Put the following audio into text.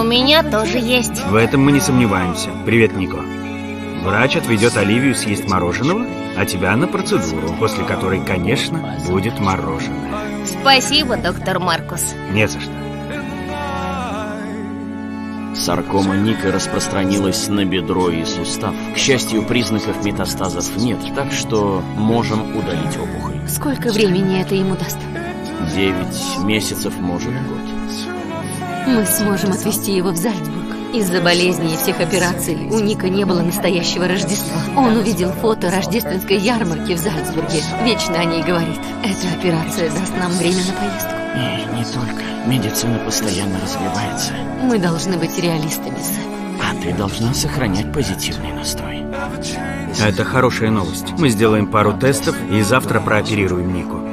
У меня тоже есть. В этом мы не сомневаемся. Привет, Нико. Врач отведет Оливию съесть мороженого, а тебя на процедуру, после которой, конечно, будет мороженое. Спасибо, доктор Маркус. Не за что. Саркома Ника распространилась на бедро и сустав. К счастью, признаков метастазов нет, так что можем удалить опухоль. Сколько времени это ему даст? 9 месяцев, может, год. Мы сможем отвезти его в Зальцбург. Из-за болезни и всех операций у Ника не было настоящего Рождества. Он увидел фото рождественской ярмарки в Зальцбурге. Вечно о ней говорит. Эта операция даст нам время на поездку. И не только. Медицина постоянно развивается. Мы должны быть реалистами, Сэм. А ты должна сохранять позитивный настрой. Это хорошая новость. Мы сделаем пару тестов и завтра прооперируем Нику.